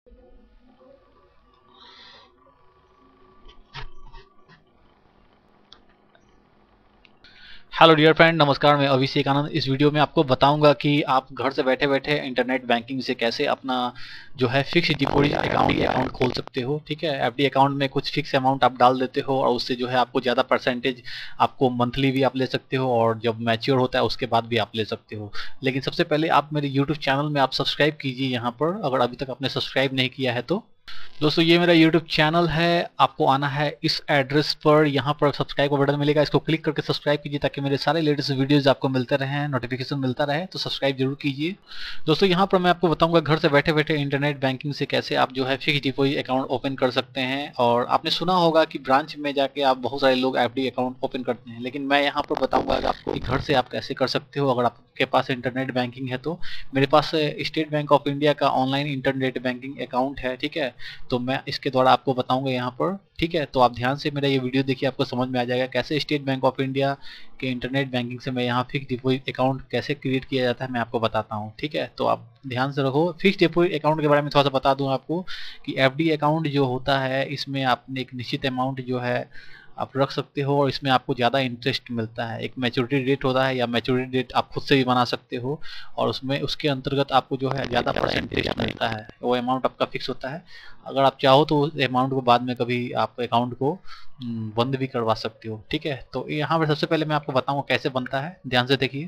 Hello dear friend, नमस्कार। मैं अभिषेक आनंद इस वीडियो में आपको बताऊंगा कि आप घर से बैठे बैठे इंटरनेट बैंकिंग से कैसे अपना जो है फिक्स डिपॉजिट अकाउंट खोल सकते हो। ठीक है, एफडी अकाउंट में कुछ फिक्स अमाउंट आप डाल देते हो और उससे जो है आपको ज़्यादा परसेंटेज आपको मंथली भी आप ले सकते हो और जब मैच्योर होता है उसके बाद भी आप ले सकते हो। लेकिन सबसे पहले आप मेरे यूट्यूब चैनल में आप सब्सक्राइब कीजिए यहाँ पर, अगर अभी तक आपने सब्सक्राइब नहीं किया है तो। दोस्तों ये मेरा YouTube चैनल है, आपको आना है इस एड्रेस पर, यहाँ पर सब्सक्राइब का बटन मिलेगा, इसको क्लिक करके सब्सक्राइब कीजिए ताकि मेरे सारे लेटेस्ट वीडियोस आपको मिलते रहें, नोटिफिकेशन मिलता रहे, तो सब्सक्राइब जरूर कीजिए। दोस्तों यहाँ पर मैं आपको बताऊंगा घर से बैठे बैठे इंटरनेट बैंकिंग से कैसे आप जो है फिक्स डिपॉजिट अकाउंट ओपन कर सकते हैं। और आपने सुना होगा कि ब्रांच में जाके आप बहुत सारे लोग एफडी अकाउंट ओपन करते हैं, लेकिन मैं यहाँ पर बताऊंगा आपको घर से आप कैसे कर सकते हो अगर आपके पास इंटरनेट बैंकिंग है तो। मेरे पास स्टेट बैंक ऑफ इंडिया का ऑनलाइन इंटरनेट बैंकिंग अकाउंट है। ठीक है, तो मैं इसके द्वारा आपको बताऊंगा यहाँ पर। ठीक है, तो आप ध्यान से मेरा ये वीडियो देखिए, आपको समझ में आ जाएगा कैसे स्टेट बैंक ऑफ इंडिया के इंटरनेट बैंकिंग से मैं यहाँ फिक्स डिपॉजिट अकाउंट कैसे क्रिएट किया जाता है मैं आपको बताता हूँ। ठीक है, तो आप ध्यान से रखो। फिक्स डिपॉजिट अकाउंट के बारे में थोड़ा सा बता दूं आपको कि एफडी अकाउंट जो होता है इसमें आपने एक निश्चित अमाउंट जो है आप रख सकते हो और इसमें आपको ज़्यादा इंटरेस्ट मिलता है। एक मैच्योरिटी डेट होता है या मैच्योरिटी डेट आप खुद से भी बना सकते हो और उसमें उसके अंतर्गत आपको जो है ज़्यादा परसेंटेज मिलता है। वो अमाउंट आपका फिक्स होता है। अगर आप चाहो तो उस अमाउंट को बाद में कभी आप अकाउंट को बंद भी करवा सकते हो। ठीक है, तो यहाँ पर सबसे पहले मैं आपको बताऊँगा कैसे बनता है, ध्यान से देखिए।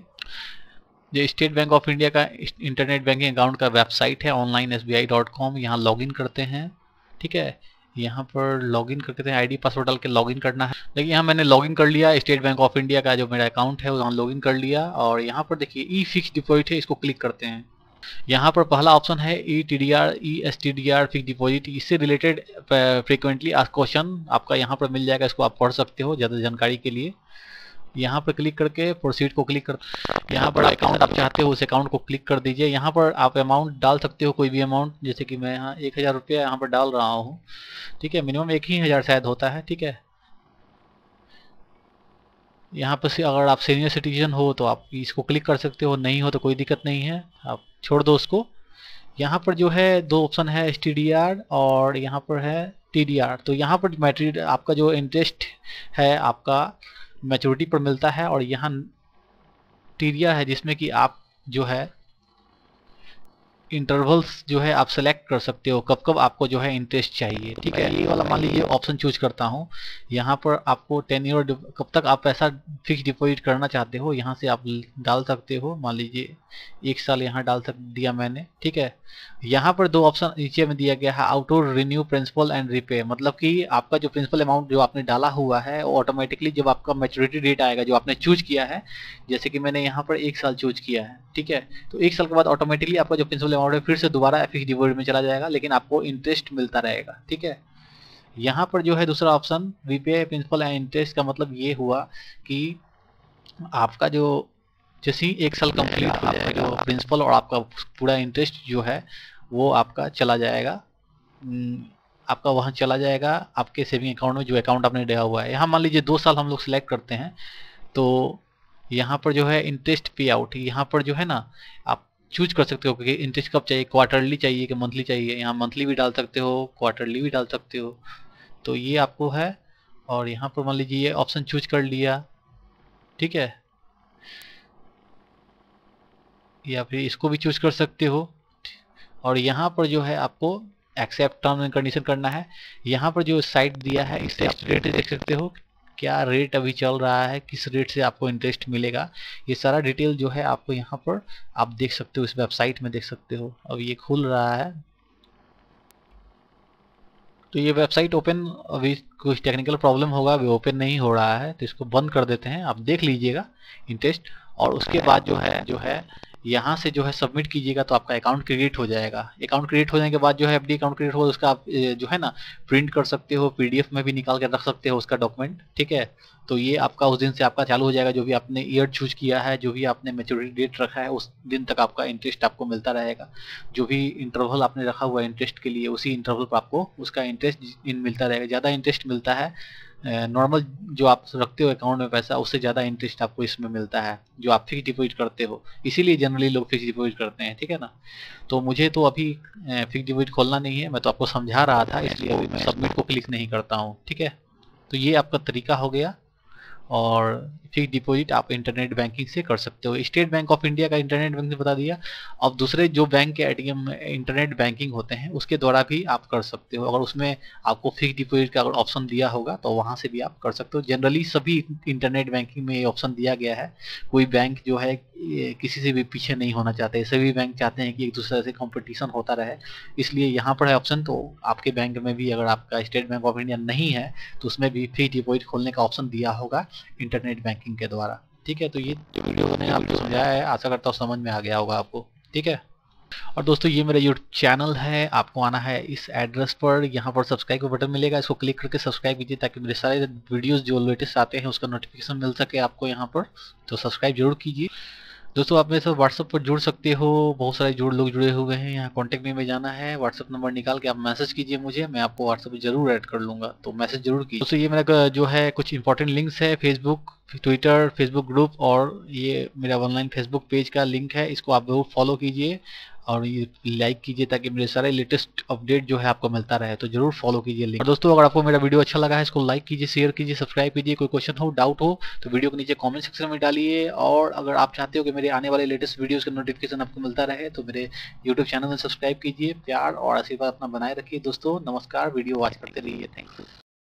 ये स्टेट बैंक ऑफ इंडिया का इंटरनेट बैंकिंग अकाउंट का वेबसाइट है onlinesbi.com, यहाँ लॉगिन करते हैं। ठीक है, यहाँ पर लॉगिन करते हैं, आईडी पासवर्ड डाल के लॉगिन करना है। देखिए यहाँ मैंने लॉगिन कर लिया, स्टेट बैंक ऑफ इंडिया का जो मेरा अकाउंट है वहाँ लॉगिन कर लिया और यहाँ पर देखिए ई फिक्स डिपॉजिट है, इसको क्लिक करते हैं। यहाँ पर पहला ऑप्शन है ESTDR फिक्स डिपॉजिट, इससे रिलेटेड फ्रीक्वेंटली आस्क्ड क्वेश्चन आपका यहाँ पर मिल जाएगा, इसको आप पढ़ सकते हो ज़्यादा जानकारी के लिए। यहाँ पर क्लिक करके प्रोसीड को क्लिक कर, यहाँ पर अकाउंट आप चाहते हो उस अकाउंट को क्लिक कर दीजिए। यहाँ पर आप अमाउंट डाल सकते हो कोई भी अमाउंट, जैसे कि मैं यहाँ 1000 रुपया यहाँ पर डाल रहा हूँ। ठीक है, मिनिमम 1000 शायद होता है। ठीक है, यहाँ पर से अगर आप सीनियर सिटीजन हो तो आप इसको क्लिक कर सकते हो, नहीं हो तो कोई दिक्कत नहीं है, आप छोड़ दो उसको। यहाँ पर जो है दो ऑप्शन है STDR और यहाँ पर है TDR। तो यहाँ पर मैट्रिड आपका जो इंटरेस्ट है आपका मैच्योरिटी पर मिलता है और यहाँ टीरिया है जिसमें कि आप जो है इंटरवल्स जो है आप सेलेक्ट कर सकते हो कब कब आपको जो है इंटरेस्ट चाहिए। ठीक है, ये वाला मान लीजिए ऑप्शन चूज करता हूँ। यहाँ पर आपको 10 ईयर कब तक आप पैसा फिक्स डिपॉजिट करना चाहते हो यहाँ से आप डाल सकते हो। मान लीजिए 1 साल यहाँ डाल सक दिया मैंने। ठीक है, यहाँ पर दो ऑप्शन नीचे में दिया गया है, auto renew principal and repay, मतलब कि आपका जो प्रिंसिपल अमाउंट जो आपने डाला हुआ है वो ऑटोमेटिकली जब आपका मैच्योरिटी डेट आएगा जो आपने चूज किया है, जैसे कि मैंने यहाँ पर 1 साल चूज किया है। ठीक है, तो 1 साल के बाद ऑटोमेटिकली आपका जो प्रिंसिपल अमाउंट है फिर से दोबारा फिक्स डिपॉजिट में चला जाएगा, लेकिन आपको इंटरेस्ट मिलता रहेगा। ठीक है, यहाँ पर जो है दूसरा option repay principal and interest का मतलब ये हुआ कि आपका जो जैसे ही 1 साल कंप्लीट हो जाएगा जो प्रिंसिपल और आपका पूरा इंटरेस्ट जो है वो आपका चला जाएगा, आपका वहाँ चला जाएगा आपके सेविंग अकाउंट में जो अकाउंट आपने दिया हुआ है। यहाँ मान लीजिए 2 साल हम लोग सिलेक्ट करते हैं तो यहाँ पर जो है इंटरेस्ट पे आउट, यहाँ पर जो है ना आप चूज कर सकते हो कि इंटरेस्ट कब चाहिए, क्वार्टरली चाहिए कि मंथली चाहिए। यहाँ मंथली भी डाल सकते हो, क्वार्टरली भी डाल सकते हो, तो ये आपको है। और यहाँ पर मान लीजिए ये ऑप्शन चूज कर लिया। ठीक है, या फिर इसको भी चूज कर सकते हो और यहाँ पर जो है आपको एक्सेप्ट टर्म एंड कंडीशन करना है। यहाँ पर जो साइट दिया है इससे आप रेट देख सकते हो, क्या रेट अभी चल रहा है, किस रेट से आपको इंटरेस्ट मिलेगा, ये सारा डिटेल जो है आपको यहाँ पर आप देख सकते हो, इस वेबसाइट में देख सकते हो। अब ये खुल रहा है तो ये वेबसाइट ओपन, अभी कुछ टेक्निकल प्रॉब्लम होगा, अभी ओपन नहीं हो रहा है तो इसको बंद कर देते हैं। आप देख लीजिएगा इंटरेस्ट और उसके बाद जो है यहाँ से जो है सबमिट कीजिएगा तो आपका अकाउंट क्रिएट हो जाएगा। अकाउंट क्रिएट हो जाने के बाद जो है एफडी अकाउंट क्रिएट हो उसका आप जो है ना प्रिंट कर सकते हो, पीडीएफ में भी निकाल कर रख सकते हो उसका डॉक्यूमेंट। ठीक है, तो ये आपका उस दिन से आपका चालू हो जाएगा, जो भी आपने ईयर चूज किया है, जो भी आपने मैच्योरिटी डेट रखा है उस दिन तक आपका इंटरेस्ट आपको मिलता रहेगा। जो भी इंटरवल आपने रखा हुआ है इंटरेस्ट के लिए उसी इंटरवल पर आपको उसका इंटरेस्ट मिलता रहेगा। ज़्यादा इंटरेस्ट मिलता है नॉर्मल जो आप रखते हो अकाउंट में पैसा, उससे ज़्यादा इंटरेस्ट आपको इसमें मिलता है जो आप फिक्स डिपॉजिट करते हो। इसीलिए जनरली लोग फिक्स डिपॉजिट करते हैं, ठीक है ना। तो मुझे तो अभी फिक्स डिपॉजिट खोलना नहीं है, मैं तो आपको समझा रहा था, इसलिए अभी मैं सबमिट को क्लिक नहीं करता हूँ, ठीक है। तो ये आपका तरीका हो गया। और फिक्स डिपॉजिट आप इंटरनेट बैंकिंग से कर सकते हो। स्टेट बैंक ऑफ इंडिया का इंटरनेट बैंकिंग बता दिया। अब दूसरे जो बैंक के एटीएम इंटरनेट बैंकिंग होते हैं उसके द्वारा भी आप कर सकते हो। अगर उसमें आपको फिक्स डिपॉजिट का अगर ऑप्शन दिया होगा तो वहां से भी आप कर सकते हो। जनरली सभी इंटरनेट बैंकिंग में ये ऑप्शन दिया गया है। कोई बैंक जो है किसी से भी पीछे नहीं होना चाहते, सभी बैंक चाहते हैं कि एक दूसरे से कंपटीशन होता रहे। इसलिए यहाँ पर है ऑप्शन। तो आपके बैंक में भी अगर आपका स्टेट बैंक ऑफ इंडिया नहीं है तो उसमें भी फिक्स डिपॉजिट खोलने का ऑप्शन दिया होगा इंटरनेट बैंकिंग के द्वारा, ठीक है। तो ये जो वीडियो मैंने आपको समझाया है, आशा करता हूँ समझ में आ गया होगा आपको, ठीक है। और दोस्तों ये मेरा यूट्यूब चैनल है, आपको आना है इस एड्रेस पर, यहाँ पर सब्सक्राइब का बटन मिलेगा, इसको क्लिक करके सब्सक्राइब कीजिए ताकि मेरे सारे वीडियोस जो लेटेस्ट आते हैं उसका नोटिफिकेशन मिल सके आपको यहाँ पर। तो सब्सक्राइब जरूर कीजिए। दोस्तों आप मेरे साथ व्हाट्सएप पर जुड़ सकते हो, बहुत सारे लोग जुड़े हुए हैं। यहाँ कॉन्टैक्ट में जाना है, व्हाट्सएप नंबर निकाल के आप मैसेज कीजिए मुझे, मैं आपको व्हाट्सएप पर जरूर ऐड कर लूंगा, तो मैसेज जरूर कीजिए। दोस्तों ये मेरा जो है कुछ इंपॉर्टेंट लिंक्स है, फेसबुक, ट्विटर, फेसबुक ग्रुप और ये मेरा ऑनलाइन फेसबुक पेज का लिंक है, इसको आप जरूर फॉलो कीजिए और ये लाइक कीजिए ताकि मेरे सारे लेटेस्ट अपडेट जो है आपको मिलता रहे। तो जरूर फॉलो कीजिए लिंक। और दोस्तों अगर आपको मेरा वीडियो अच्छा लगा है इसको लाइक कीजिए, शेयर कीजिए, सब्सक्राइब कीजिए। कोई क्वेश्चन हो, डाउट हो तो वीडियो के नीचे कमेंट सेक्शन में डालिए। और अगर आप चाहते हो कि मेरे आने वाले लेटेस्ट वीडियोस का नोटिफिकेशन आपको मिलता रहे तो मेरे यूट्यूब चैनल में सब्सक्राइब कीजिए। प्यार और आशीर्वाद अपना बनाए रखिए। दोस्तों नमस्कार, वीडियो वॉच करते रहिए, थैंक यू।